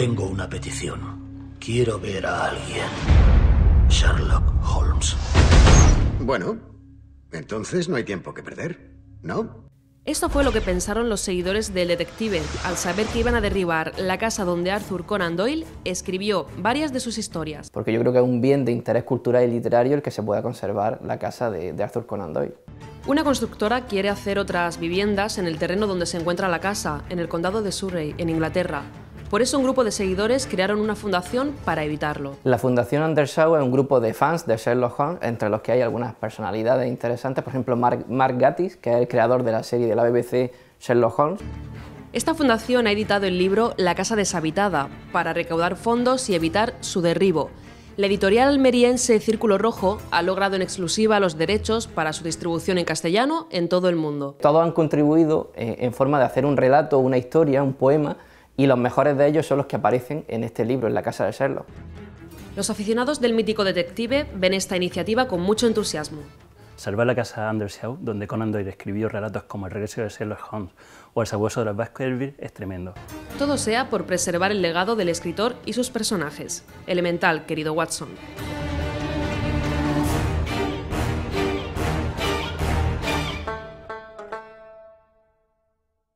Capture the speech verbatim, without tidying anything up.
Tengo una petición. Quiero ver a alguien. Sherlock Holmes. Bueno, entonces no hay tiempo que perder, ¿no? Esto fue lo que pensaron los seguidores del detective. Al saber que iban a derribar la casa donde Arthur Conan Doyle escribió varias de sus historias. Porque yo creo que es un bien de interés cultural y literario el que se pueda conservar la casa de, de Arthur Conan Doyle. Una constructora quiere hacer otras viviendas en el terreno donde se encuentra la casa, en el condado de Surrey, en Inglaterra. Por eso un grupo de seguidores crearon una fundación para evitarlo. La Fundación Undershaw es un grupo de fans de Sherlock Holmes, entre los que hay algunas personalidades interesantes, por ejemplo Mark, Mark Gatiss, que es el creador de la serie de la B B C Sherlock Holmes. Esta fundación ha editado el libro La casa deshabitada, para recaudar fondos y evitar su derribo. La editorial almeriense Círculo Rojo ha logrado en exclusiva los derechos para su distribución en castellano en todo el mundo. Todos han contribuido eh, en forma de hacer un relato, una historia, un poema, y los mejores de ellos son los que aparecen en este libro, en la casa de Sherlock. Los aficionados del mítico detective ven esta iniciativa con mucho entusiasmo. Salvar la casa Undershaw, donde Conan Doyle escribió relatos como El regreso de Sherlock Holmes o El sabueso de los Baskerville, es tremendo. Todo sea por preservar el legado del escritor y sus personajes. Elemental, querido Watson.